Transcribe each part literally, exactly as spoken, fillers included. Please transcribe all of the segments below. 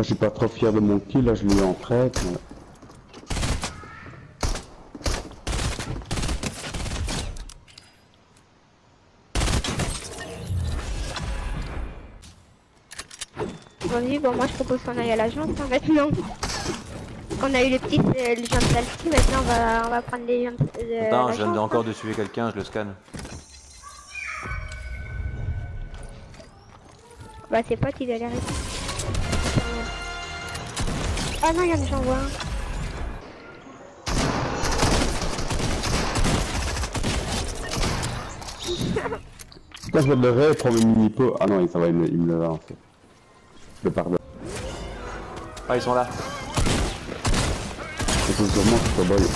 Après, je suis pas trop fier de mon kill, là je l'ai eu en traite. Mais... Vas-y, bon moi je propose qu'on aille à la jante hein, maintenant. On a eu les petits, euh, les jantes salty, maintenant on va, on va prendre les jantes. Euh, Attends, je viens jante, encore hein. de tuer quelqu'un, je le scanne. Bah c'est pas qu'il a l'air. Ah non, il y en a, j'en vois un. Là je vais le lever, prendre le mini-pot. Ah non, ça va, il me, il me le en fait. Je le pardonne. Ah, ils sont là. C'est sûrement que c'est boy.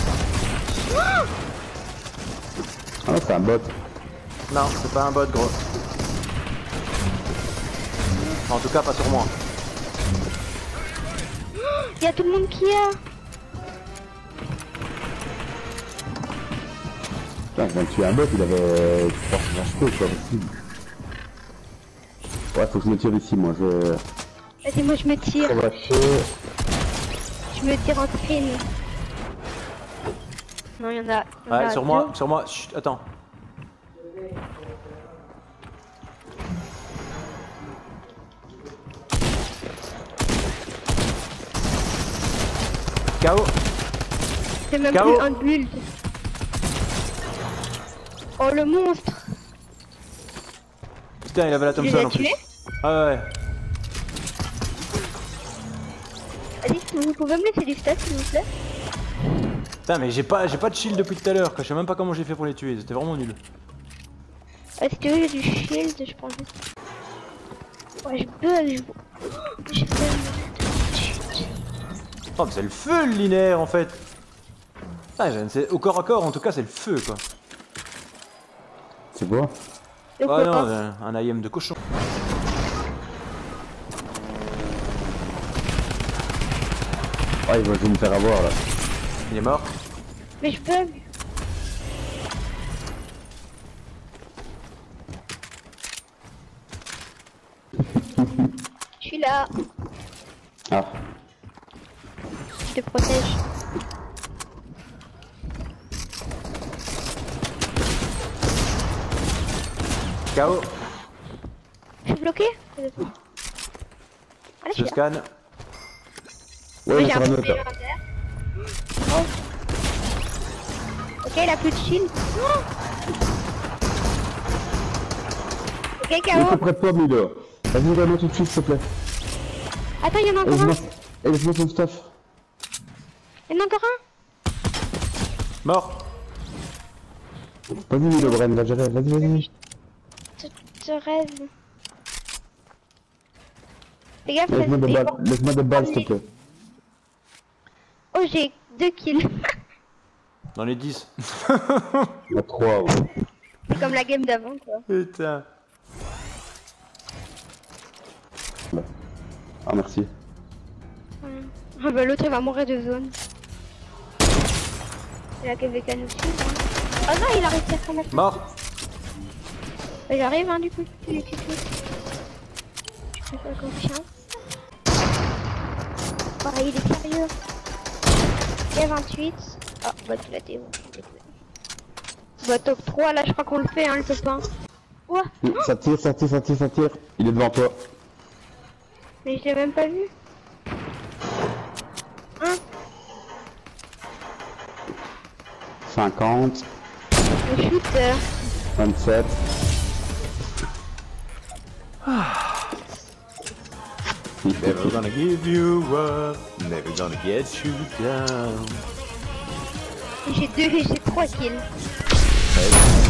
Ah non, c'est un bot. Non, c'est pas un bot, gros. En tout cas, pas sur moi. Il y a tout le monde qui a. Putain, je viens de tuer un bot, il avait trois H P, quoi, possible. Ouais, faut que je me tire ici, moi, je... Vas-y, moi je me tire. Je me tire en screen. Non, il y en a. Y en Ouais, a sur deux. moi, sur moi. Chut, attends. K O. C'est même K O. plus un build. Oh le monstre. Putain, il avait la Tu les Thompson as en plus. tués? Ah ouais. Allez, vous pouvez me laisser du stat s'il vous plaît? Putain, mais j'ai pas, j'ai pas de shield depuis tout à l'heure. Je sais même pas comment j'ai fait pour les tuer. C'était vraiment nul. Ah, si tu veux, j'ai du shield, je prends juste. Ouais, je bug. Je... J'ai bug. Oh, mais c'est le feu le linéaire en fait. Ah, c'est au corps à corps en tout cas, c'est le feu quoi. C'est quoi? Le Ah quoi? non, un, un I M de cochon. Ah, il va me faire avoir là. Il est mort. Mais je bug. Je suis là. Ah. Je te protège. K O. Je suis bloqué? Allez, je Je suis là. scanne. Ouais, Oui, mais j'ai sur un un peu autre là. Oh. Ok, il a plus de shield. Oh. Ok, Il K est O. près de toi, Milo. Vas-y, reviens tout de suite, s'il te plaît. Attends, il y en a Et encore un. laisse-moi et laisse-moi ton stuff. Il y en a encore un. Mort. Vas-y, Milo, Bren, va gérer. Vas-y, vas-y. Je, je rêve. Fais gaffe, Laisse-moi des c'est- balles, laisse-moi des balles, s'il te plaît. Oh, j'ai deux kills. Dans les dix. Il y a trois, ouais. C'est comme la game d'avant, quoi. Putain. Ah, merci. Ah bah l'autre il va mourir de zone. Il a qu'avec un aussi. Hein. Oh non, il a réussi à faire Mort. Bah, j'arrive hein du coup. Tu les tues tous. Je fais pas confiance. Oh, il est sérieux. Il y a vingt-huit. Ah bah tu l'as été bon. Bah top trois là je crois qu'on le fait hein le top un. Ouah. Ça tire, ça tire, ça tire, ça tire. Il est devant toi. Mais je l'ai même pas vu. Hein? cinquante, Le shooter. vingt-sept. Never gonna give you up. Never gonna get you down. J'ai deux, j'ai trois kills. Ouais.